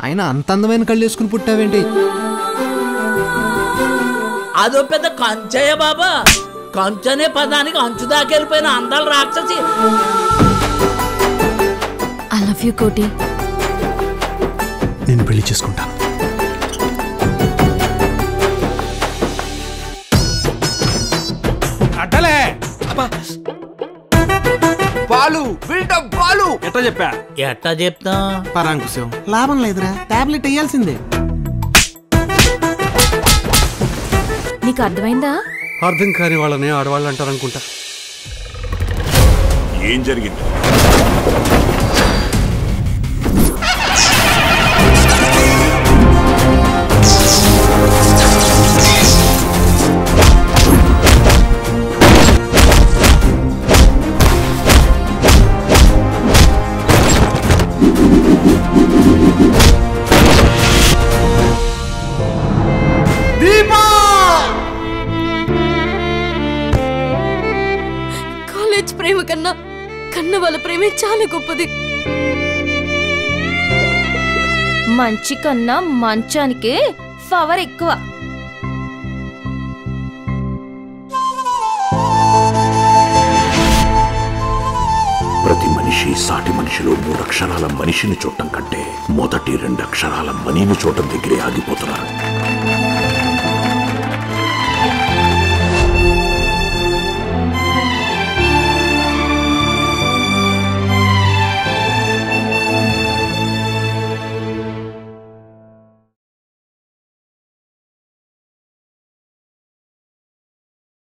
అయినా అంత అందమైన కళ్ళు వేసుకుని పుట్టావేంటి? అదో పెద్ద కంచయ్య బాబా. కంచనే పదానికి అంచు దాకెళ్ళిపోయిన అందాల రాక్షసి. ఐ లవ్ యూ కోటి. నేను పెళ్లి చేసుకుంటాను. అట్టలే పాలు బిల్డప్ పాలు. ఎట్లా చెప్పా? ఎట్టా చెప్తా? పరాంకుశం లాభం లేదురా, టాబ్లెట్ వేయాల్సిందే. నీకు అర్థమైందా? అర్థం కాని వాళ్ళని ఆడవాళ్ళు అంటారనుకుంటా. ఏం జరిగింది? కాలేజ్ ప్రేమ కన్నా కన్న వాళ్ళ ప్రేమే చాలా గొప్పది. మంచి కన్నా మంచానికే పవర్ ఎక్కువ. ప్రతి మనిషి సాటి మనిషిలో 3 అక్షరాల మనిషిని చూడటం కంటే మొదటి 2 అక్షరాల మనీని చూడటం దగ్గరే ఆగిపోతున్నారు.